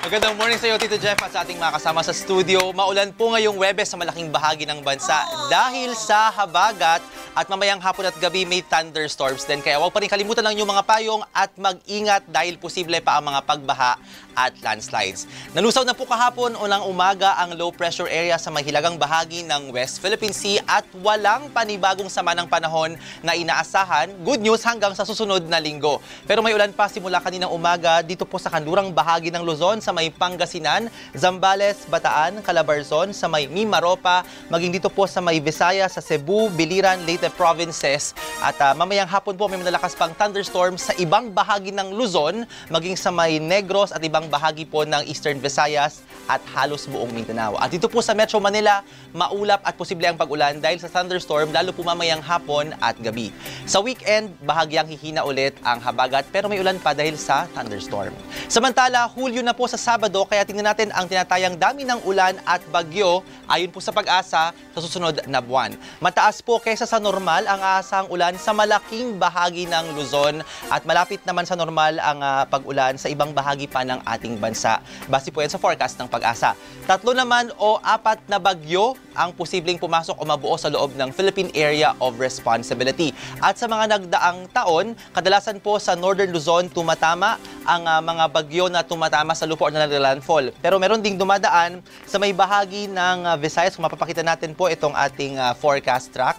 Magandang morning sa iyo, Tito Jeff, at sa ating mga kasama sa studio. Maulan po ngayong Webes sa malaking bahagi ng bansa dahil sa habagat at mamayang hapon at gabi may thunderstorms din. Kaya huwag pa rin kalimutan lang yung mga payong at mag-ingat dahil posible pa ang mga pagbaha at landslides. Nalusaw na po kahapon o ng umaga ang low pressure area sa may hilagang bahagi ng West Philippine Sea at walang panibagong sama ng panahon na inaasahan. Good news hanggang sa susunod na linggo. Pero may ulan pa simula kaninang umaga dito po sa kanlurang bahagi ng Luzon, sa may Pangasinan, Zambales, Bataan, Calabarzon, sa may Mimaropa, maging dito po sa may Visayas, sa Cebu, Biliran, Leyte provinces. At mamayang hapon po may malalakas pang thunderstorms sa ibang bahagi ng Luzon, maging sa may Negros at ibang bahagi po ng Eastern Visayas at halos buong Mindanao. At dito po sa Metro Manila, maulap at posible ang pag-ulan dahil sa thunderstorm lalo po mamayang hapon at gabi. Sa weekend, bahagyang hihina ulit ang habagat pero may ulan pa dahil sa thunderstorm. Samantala, Hulyo na po sa Sabado kaya tingnan natin ang tinatayang dami ng ulan at bagyo ayon po sa pag-asa sa susunod na buwan. Mataas po kaysa sa normal ang aasahang ulan sa malaking bahagi ng Luzon at malapit naman sa normal ang pag-ulan sa ibang bahagi pa ng ating bansa. Base po yan sa forecast ng pag-asa. 3 naman o 4 na bagyo ang posibleng pumasok o mabuo sa loob ng Philippine Area of Responsibility. At sa mga nagdaang taon, kadalasan po sa Northern Luzon tumatama ang mga bagyo na tumatama sa lupa o na landfall. Pero meron ding dumadaan sa may bahagi ng Visayas. Kung mapapakita natin po itong ating forecast track.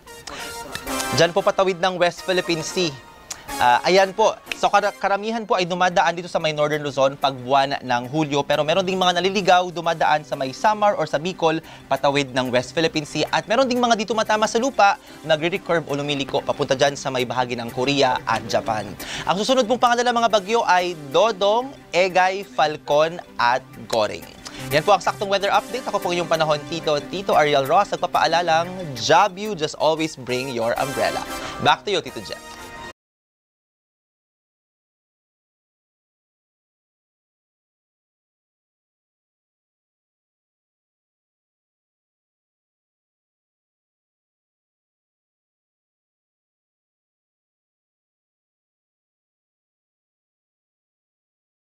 Diyan po patawid ng West Philippine Sea. Ayan po. So karamihan po ay dumadaan dito sa may Northern Luzon pag buwan ng Hulyo. Pero meron ding mga naliligaw dumadaan sa may Samar or sa Bicol patawid ng West Philippine Sea. At meron ding mga dito matama sa lupa nagre-recurve o lumiliko papunta dyan sa may bahagi ng Korea at Japan. Ang susunod pong pangalan mga bagyo ay Dodong, Egay, Falcon at Goring. Yan po ang saktong weather update. Ako po yung panahon, Tito Ariel Ross. Nagpapaalalang, job you, just always bring your umbrella. Back to you, Tito Jeff.